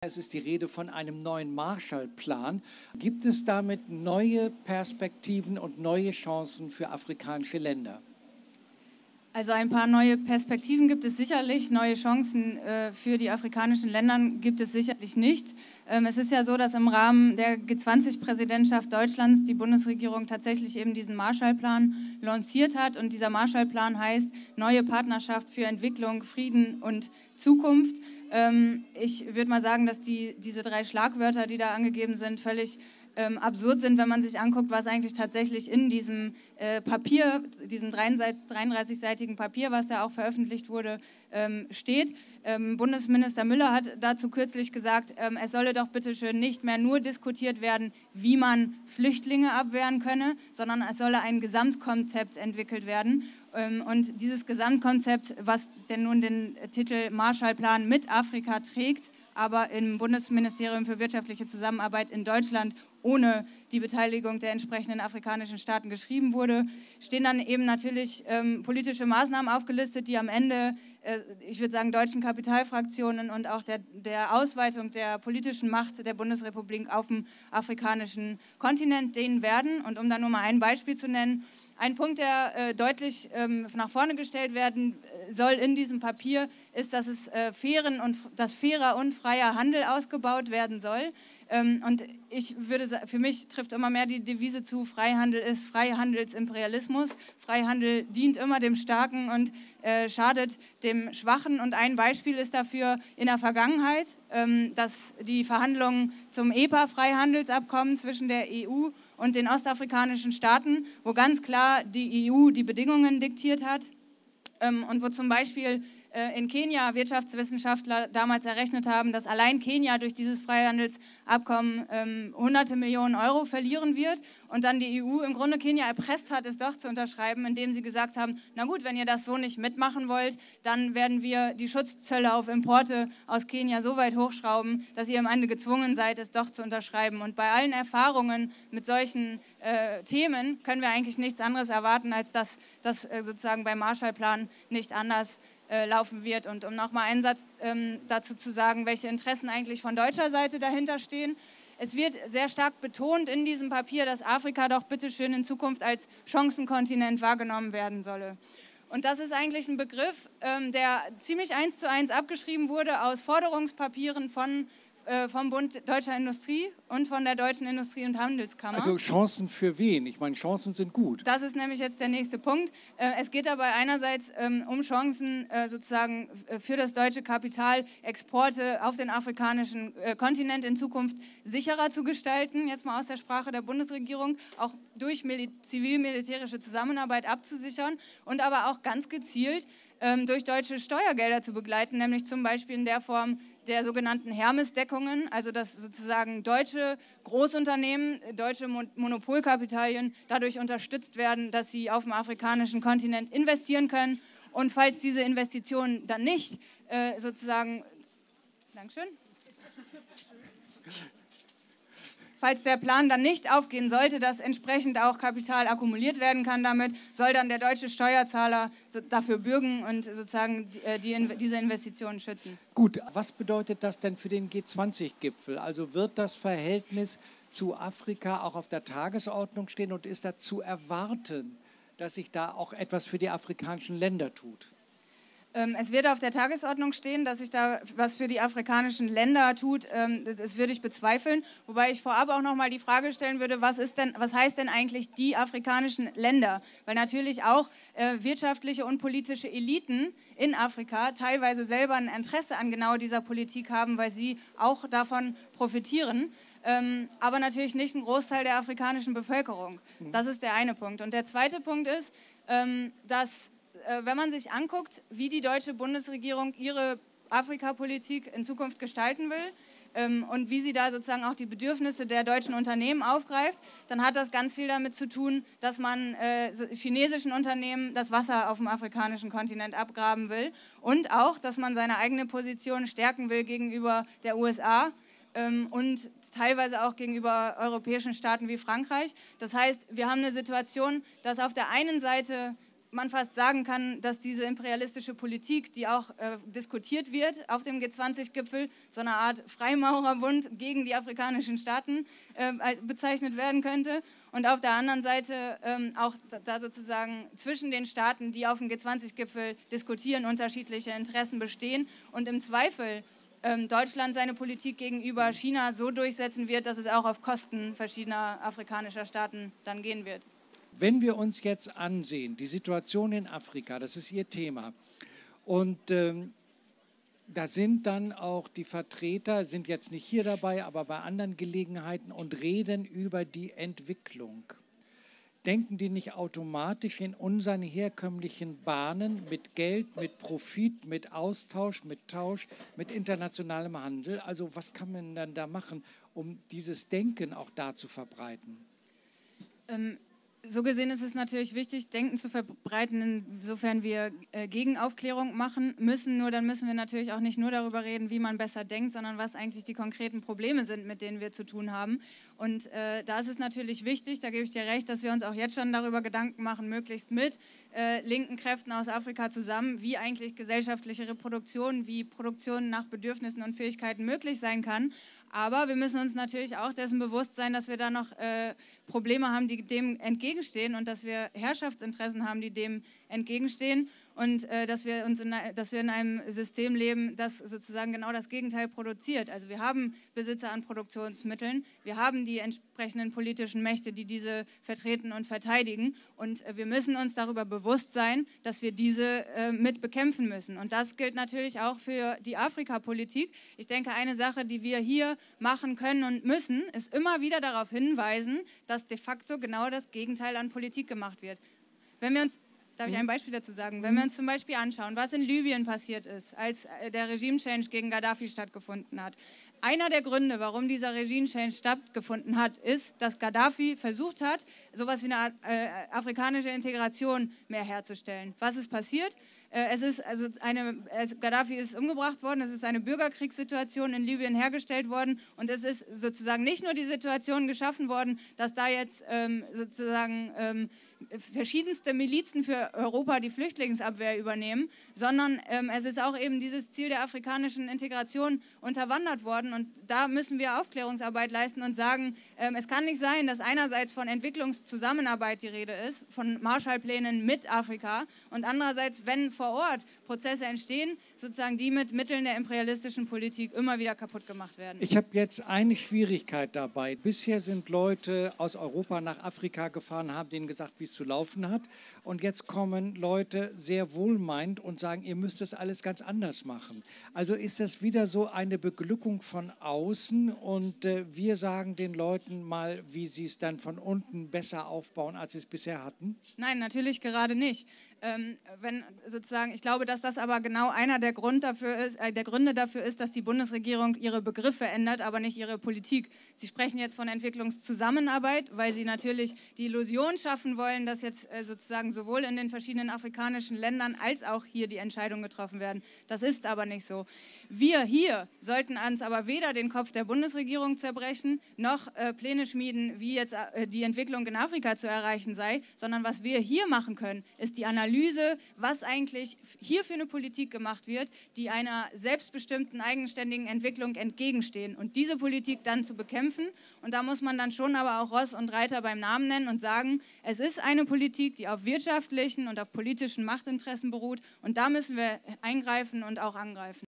Es ist die Rede von einem neuen Marshallplan. Gibt es damit neue Perspektiven und neue Chancen für afrikanische Länder? Also ein paar neue Perspektiven gibt es sicherlich, neue Chancen für die afrikanischen Länder gibt es sicherlich nicht. Es ist ja so, dass im Rahmen der G20-Präsidentschaft Deutschlands die Bundesregierung tatsächlich eben diesen Marshallplan lanciert hat. Und dieser Marshallplan heißt Neue Partnerschaft für Entwicklung, Frieden und Zukunft. Ich würde mal sagen, dass diese 3 Schlagwörter, die da angegeben sind, völlig absurd sind, wenn man sich anguckt, was eigentlich tatsächlich in diesem Papier, diesem 33-seitigen Papier, was da auch veröffentlicht wurde, steht. Bundesminister Müller hat dazu kürzlich gesagt, es solle doch bitte schön nicht mehr nur diskutiert werden, wie man Flüchtlinge abwehren könne, sondern es solle ein Gesamtkonzept entwickelt werden. Und dieses Gesamtkonzept, was denn nun den Titel Marshallplan mit Afrika trägt, aber im Bundesministerium für wirtschaftliche Zusammenarbeit in Deutschland ohne die Beteiligung der entsprechenden afrikanischen Staaten geschrieben wurde, stehen dann eben natürlich politische Maßnahmen aufgelistet, die am Ende, ich würde sagen, deutschen Kapitalfraktionen und auch der Ausweitung der politischen Macht der Bundesrepublik auf dem afrikanischen Kontinent dienen werden. Und um da nur mal ein Beispiel zu nennen, ein Punkt, der deutlich nach vorne gestellt werden soll in diesem Papier, ist, dass fairer und freier Handel ausgebaut werden soll. Und für mich trifft immer mehr die Devise zu, Freihandel ist Freihandelsimperialismus. Freihandel dient immer dem Starken und schadet dem Schwachen. Und ein Beispiel ist dafür in der Vergangenheit, dass die Verhandlungen zum EPA-Freihandelsabkommen zwischen der EU und den ostafrikanischen Staaten, wo ganz klar die EU die Bedingungen diktiert hat und wo zum Beispiel in Kenia Wirtschaftswissenschaftler damals errechnet haben, dass allein Kenia durch dieses Freihandelsabkommen hunderte Millionen Euro verlieren wird und dann die EU im Grunde Kenia erpresst hat, es doch zu unterschreiben, indem sie gesagt haben, na gut, wenn ihr das so nicht mitmachen wollt, dann werden wir die Schutzzölle auf Importe aus Kenia so weit hochschrauben, dass ihr am Ende gezwungen seid, es doch zu unterschreiben. Und bei allen Erfahrungen mit solchen Themen können wir eigentlich nichts anderes erwarten, als dass das sozusagen beim Marshallplan nicht anders laufen wird. Und um nochmal einen Satz dazu zu sagen, welche Interessen eigentlich von deutscher Seite dahinter stehen. Es wird sehr stark betont in diesem Papier, dass Afrika doch bitteschön in Zukunft als Chancenkontinent wahrgenommen werden solle. Und das ist eigentlich ein Begriff, der ziemlich 1:1 abgeschrieben wurde aus Forderungspapieren vom Bund Deutscher Industrie und von der Deutschen Industrie- und Handelskammer. Also Chancen für wen? Ich meine, Chancen sind gut. Das ist nämlich jetzt der nächste Punkt. Es geht dabei einerseits um Chancen sozusagen für das deutsche Kapital, Exporte auf den afrikanischen Kontinent in Zukunft sicherer zu gestalten, jetzt mal aus der Sprache der Bundesregierung, auch durch zivil-militärische Zusammenarbeit abzusichern und aber auch ganz gezielt durch deutsche Steuergelder zu begleiten, nämlich zum Beispiel in der Form der sogenannten Hermes-Deckungen, also dass sozusagen deutsche Großunternehmen, deutsche Monopolkapitalien dadurch unterstützt werden, dass sie auf dem afrikanischen Kontinent investieren können. Und falls diese Investitionen dann nicht Dankeschön. Falls der Plan dann nicht aufgehen sollte, dass entsprechend auch Kapital akkumuliert werden kann damit, soll dann der deutsche Steuerzahler dafür bürgen und sozusagen diese Investitionen schützen. Gut, was bedeutet das denn für den G20-Gipfel? Also wird das Verhältnis zu Afrika auch auf der Tagesordnung stehen und ist da zu erwarten, dass sich da auch etwas für die afrikanischen Länder tut? Es wird auf der Tagesordnung stehen, dass sich da was für die afrikanischen Länder tut. Das würde ich bezweifeln. Wobei ich vorab auch noch mal die Frage stellen würde, was heißt denn eigentlich die afrikanischen Länder? Weil natürlich auch wirtschaftliche und politische Eliten in Afrika teilweise selber ein Interesse an genau dieser Politik haben, weil sie auch davon profitieren. Aber natürlich nicht ein Großteil der afrikanischen Bevölkerung. Das ist der eine Punkt. Und der zweite Punkt ist, dass wenn man sich anguckt, wie die deutsche Bundesregierung ihre Afrikapolitik in Zukunft gestalten will und wie sie da sozusagen auch die Bedürfnisse der deutschen Unternehmen aufgreift, dann hat das ganz viel damit zu tun, dass man chinesischen Unternehmen das Wasser auf dem afrikanischen Kontinent abgraben will und auch, dass man seine eigene Position stärken will gegenüber der USA und teilweise auch gegenüber europäischen Staaten wie Frankreich. Das heißt, wir haben eine Situation, dass auf der einen Seite man fast sagen kann, dass diese imperialistische Politik, die auch diskutiert wird auf dem G20-Gipfel, so eine Art Freimaurerbund gegen die afrikanischen Staaten bezeichnet werden könnte. Und auf der anderen Seite auch da sozusagen zwischen den Staaten, die auf dem G20-Gipfel diskutieren, unterschiedliche Interessen bestehen und im Zweifel Deutschland seine Politik gegenüber China so durchsetzen wird, dass es auch auf Kosten verschiedener afrikanischer Staaten dann gehen wird. Wenn wir uns jetzt ansehen, die Situation in Afrika, das ist Ihr Thema, und da sind dann auch die Vertreter, sind jetzt nicht hier dabei, aber bei anderen Gelegenheiten und reden über die Entwicklung. Denken die nicht automatisch in unseren herkömmlichen Bahnen mit Geld, mit Profit, mit Austausch, mit Tausch, mit internationalem Handel? Also was kann man dann da machen, um dieses Denken auch da zu verbreiten? So gesehen ist es natürlich wichtig, Denken zu verbreiten, insofern wir Gegenaufklärung machen müssen. Nur dann müssen wir natürlich auch nicht nur darüber reden, wie man besser denkt, sondern was eigentlich die konkreten Probleme sind, mit denen wir zu tun haben. Und da ist es natürlich wichtig, da gebe ich dir recht, dass wir uns auch jetzt schon darüber Gedanken machen, möglichst mit linken Kräften aus Afrika zusammen, wie eigentlich gesellschaftliche Reproduktion, wie Produktion nach Bedürfnissen und Fähigkeiten möglich sein kann. Aber wir müssen uns natürlich auch dessen bewusst sein, dass wir da noch Probleme haben, die dem entgegenstehen und dass wir Herrschaftsinteressen haben, die dem entgegenstehen und dass wir in einem System leben, das sozusagen genau das Gegenteil produziert. Also wir haben Besitzer an Produktionsmitteln, wir haben die entsprechenden politischen Mächte, die diese vertreten und verteidigen und wir müssen uns darüber bewusst sein, dass wir diese mit bekämpfen müssen. Und das gilt natürlich auch für die Afrikapolitik. Ich denke, eine Sache, die wir hier machen können und müssen, ist immer wieder darauf hinweisen, dass de facto genau das Gegenteil an Politik gemacht wird. Wenn wir uns Darf ich ein Beispiel dazu sagen? Wenn wir uns zum Beispiel anschauen, was in Libyen passiert ist, als der Regime-Change gegen Gaddafi stattgefunden hat. Einer der Gründe, warum dieser Regime-Change stattgefunden hat, ist, dass Gaddafi versucht hat, sowas wie eine afrikanische Integration mehr herzustellen. Was ist passiert? Gaddafi ist umgebracht worden, es ist eine Bürgerkriegssituation in Libyen hergestellt worden und es ist sozusagen nicht nur die Situation geschaffen worden, dass da jetzt verschiedenste Milizen für Europa die Flüchtlingsabwehr übernehmen, sondern es ist auch eben dieses Ziel der afrikanischen Integration unterwandert worden und da müssen wir Aufklärungsarbeit leisten und sagen, es kann nicht sein, dass einerseits von Entwicklungszusammenarbeit die Rede ist, von Marshallplänen mit Afrika und andererseits, wenn vor Ort Prozesse entstehen, sozusagen die mit Mitteln der imperialistischen Politik immer wieder kaputt gemacht werden. Ich habe jetzt eine Schwierigkeit dabei. Bisher sind Leute aus Europa nach Afrika gefahren, haben denen gesagt, wie es zu laufen hat. Und jetzt kommen Leute sehr wohlmeinend und sagen, ihr müsst das alles ganz anders machen. Also ist das wieder so eine Beglückung von außen und wir sagen den Leuten mal, wie sie es dann von unten besser aufbauen, als sie es bisher hatten? Nein, natürlich gerade nicht. Ich glaube, dass das aber genau einer der Gründe dafür ist, dass die Bundesregierung ihre Begriffe ändert, aber nicht ihre Politik. Sie sprechen jetzt von Entwicklungszusammenarbeit, weil sie natürlich die Illusion schaffen wollen, dass jetzt sozusagen sowohl in den verschiedenen afrikanischen Ländern als auch hier die Entscheidungen getroffen werden. Das ist aber nicht so. Wir hier sollten uns aber weder den Kopf der Bundesregierung zerbrechen, noch Pläne schmieden, wie jetzt die Entwicklung in Afrika zu erreichen sei, sondern was wir hier machen können, ist die Analyse, was eigentlich hier für eine Politik gemacht wird, die einer selbstbestimmten, eigenständigen Entwicklung entgegenstehen und diese Politik dann zu bekämpfen. Und da muss man dann schon aber auch Ross und Reiter beim Namen nennen und sagen, es ist eine Politik, die auf wirtschaftlichen und auf politischen Machtinteressen beruht und da müssen wir eingreifen und auch angreifen.